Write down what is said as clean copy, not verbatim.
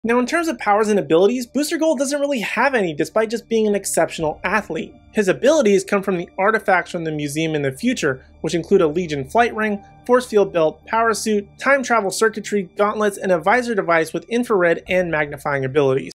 Now, in terms of powers and abilities, Booster Gold doesn't really have any despite just being an exceptional athlete. His abilities come from the artifacts from the museum in the future, which include a Legion flight ring, force field belt, power suit, time travel circuitry, gauntlets, and a visor device with infrared and magnifying abilities.